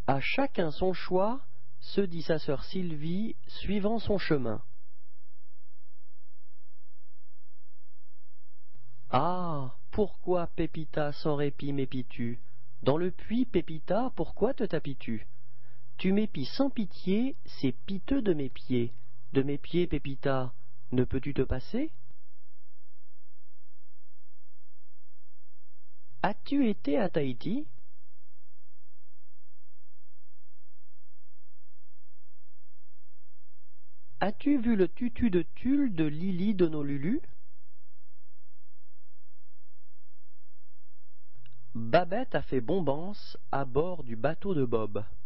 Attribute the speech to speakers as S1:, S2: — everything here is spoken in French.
S1: À chacun son choix, se dit sa sœur Sylvie, suivant son chemin. Ah, pourquoi, Pépita, sans répit m'épis-tu? Dans le puits, Pépita, pourquoi te tapis-tu? Tu m'épies sans pitié, c'est piteux de mes pieds. De mes pieds, Pépita, ne peux-tu te passer? As-tu été à Tahiti? As-tu vu le tutu de tulle de Lily d'Honolulu? Babette a fait bombance à bord du bateau de Bob.